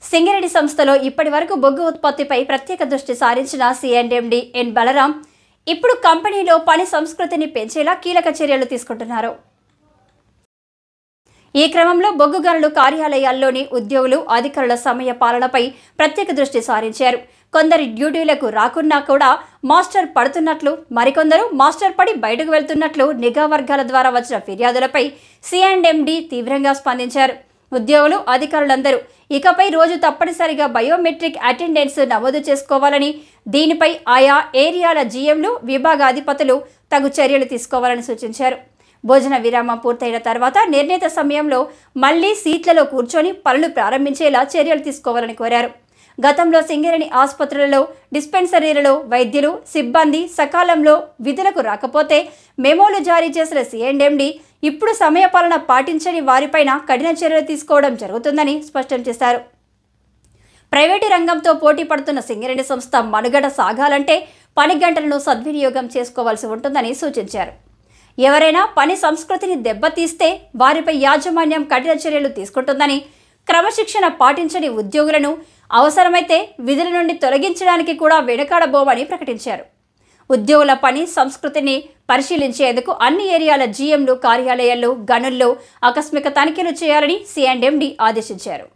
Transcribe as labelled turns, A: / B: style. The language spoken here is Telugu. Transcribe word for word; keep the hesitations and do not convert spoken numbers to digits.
A: సింగరేణి సంస్థలో ఇప్పటి వరకు బొగ్గు ఉత్పత్తిపై ప్రత్యేక దృష్టి సారించిన సిఎండి ఎన్ బలరాం ఇప్పుడు కంపెనీలో పని సంస్కృతిని పెంచేలా కీలక చర్యలు తీసుకుంటున్నారు. ఈ క్రమంలో బొగ్గు గనుల కార్యాలయాల్లోని ఉద్యోగులు, అధికారుల సమయ పాలనపై ప్రత్యేక దృష్టి సారించారు. కొందరు డ్యూటీలకు రాకున్నా కూడా మాస్టర్ పడుతున్నట్లు, మరికొందరు మాస్టర్ పడి బయటకు వెళ్తున్నట్లు నిఘా వర్గాల ద్వారా వచ్చిన ఫిర్యాదులపై సిఎండి తీవ్రంగా స్పందించారు. ఉద్యోగులు, అధికారులందరూ ఇకపై రోజు తప్పనిసరిగా బయోమెట్రిక్ అటెండెన్స్ నమోదు చేసుకోవాలని, దీనిపై ఆయా ఏరియాల జీఎంలు, విభాగాధిపతులు తగు చర్యలు తీసుకోవాలని సూచించారు. భోజన విరామం పూర్తయిన తర్వాత నిర్ణీత సమయంలో మళ్లీ సీట్లలో కూర్చొని పనులు ప్రారంభించేలా చర్యలు తీసుకోవాలని కోరారు. గతంలో సింగరేణి ఆసుపత్రులలో, డిస్పెన్సరీలలో వైద్యులు, సిబ్బంది సకాలంలో విధులకు రాకపోతే మెమోలు జారీ చేసిన సిఎండి ఇప్పుడు సమయపాలన పాటించని వారిపైన కఠిన చర్యలు తీసుకోవడం జరుగుతుందని స్పష్టం చేశారు. ప్రైవేటు రంగంతో పోటీ పడుతున్న సింగరేణి సంస్థ మనుగడ సాగాలంటే పని గంటలను సద్వినియోగం చేసుకోవాల్సి ఉంటుందని సూచించారు. ఎవరైనా పని సంస్కృతిని దెబ్బతీస్తే వారిపై యాజమాన్యం కఠిన చర్యలు తీసుకుంటుందని, క్రమశిక్షణ పాటించని ఉద్యోగులను అవసరమైతే విధుల నుండి తొలగించడానికి కూడా వెనుకాడబోమని ప్రకటించారు. ఉద్యోగుల పని సంస్కృతిని పరిశీలించేందుకు అన్ని ఏరియాల జీఎంలు కార్యాలయాల్లో, గనుల్లో ఆకస్మిక తనిఖీలు చేయాలని సిఎండి ఆదేశించారు.